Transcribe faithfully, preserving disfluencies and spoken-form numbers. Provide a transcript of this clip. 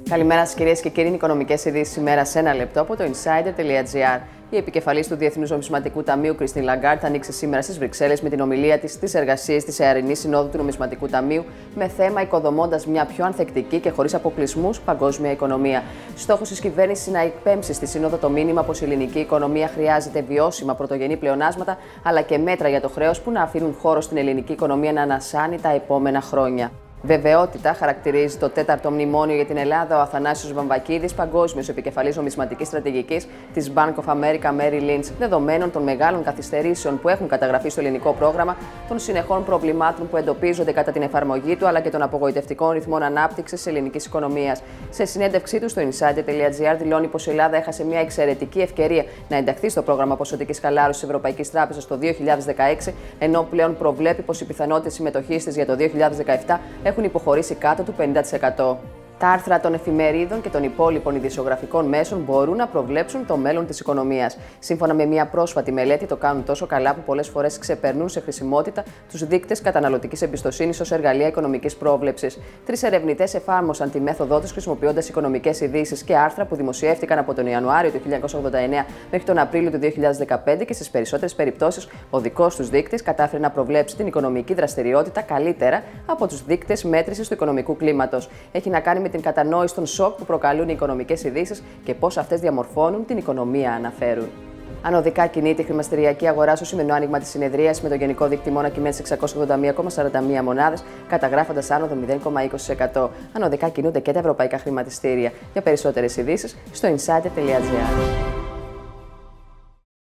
Καλημέρα σας κυρίες και κύριοι, οικονομικές ειδήσεις σήμερα σε ένα λεπτό από το insider τελεία gr. Η επικεφαλής του Διεθνούς Νομισματικού Ταμείου, Κριστίν Λαγκάρντ, θα ανοίξει σήμερα στις Βρυξέλλες με την ομιλία της στις εργασίες της Εαρινής Συνόδου του Νομισματικού Ταμείου με θέμα οικοδομώντας μια πιο ανθεκτική και χωρίς αποκλεισμούς παγκόσμια οικονομία. Στόχος της κυβέρνησης είναι να εκπέμψει στη Σύνοδο το μήνυμα πως η ελληνική οικονομία χρειάζεται βιώσιμα πρωτογενή πλεονάσματα αλλά και μέτρα για το χρέος που να αφήνουν χώρο στην ελληνική οικονομία να ανασάνει τα επόμενα χρόνια. Βεβαιότητα χαρακτηρίζει το τέταρτο μνημόνιο για την Ελλάδα ο Αθανάσιος Βαμβακίδης, παγκόσμιος επικεφαλής νομισματικής στρατηγικής της Bank of America Merrill Lynch, δεδομένων των μεγάλων καθυστερήσεων που έχουν καταγραφεί στο ελληνικό πρόγραμμα, των συνεχών προβλημάτων που εντοπίζονται κατά την εφαρμογή του, αλλά και των απογοητευτικών ρυθμών ανάπτυξης της ελληνικής οικονομίας. Σε συνέντευξή του στο insider τελεία gr δηλώνει πως η Ελλάδα έχασε μια εξαιρετική ευκαιρία να ενταχθεί στο πρόγραμμα ποσοτικής χαλάρωσης της Ευρωπαϊκής Τράπεζας το δύο χιλιάδες δεκαέξι, ενώ πλέον προβλέπει πως οι πιθανότητες συμμετοχής της για το δύο χιλιάδες δεκαεπτά έχουν υποχωρήσει κάτω του πενήντα τοις εκατό. Τα άρθρα των εφημερίδων και των υπόλοιπων ειδησιογραφικών μέσων μπορούν να προβλέψουν το μέλλον της οικονομίας. Σύμφωνα με μια πρόσφατη μελέτη, το κάνουν τόσο καλά που πολλές φορές ξεπερνούν σε χρησιμότητα τους δείκτες καταναλωτικής εμπιστοσύνης ως εργαλεία οικονομικής πρόβλεψης. Τρεις ερευνητές εφάρμοσαν τη μέθοδό τους χρησιμοποιώντας οικονομικές ειδήσεις και άρθρα που δημοσιεύτηκαν από τον Ιανουάριο του χίλια εννιακόσια ογδόντα εννέα μέχρι τον Απρίλιο του δύο χιλιάδες δεκαπέντε και στις περισσότερες περιπτώσεις ο δικός τους δείκτης κατάφερε να προβλέψει την οικονομική δραστηριότητα καλύτερα από τους δείκτες μέτρησης του οικονομικού κλίματος. Έχει να κάνει με την κατανόηση των σοκ που προκαλούν οι οικονομικές ειδήσεις και πώς αυτές διαμορφώνουν την οικονομία, αναφέρουν. Ανωδικά κινείται η χρηματιστηριακή αγορά στο σημερινό άνοιγμα της συνεδρίας, με το γενικό δείκτημα κειμένου σε εξακόσιες ογδόντα μία κόμμα σαράντα μία μονάδες, καταγράφοντας άνοδο μηδέν κόμμα είκοσι τοις εκατό. Ανωδικά κινούνται και τα ευρωπαϊκά χρηματιστήρια. Για περισσότερες ειδήσεις στο insider τελεία gr.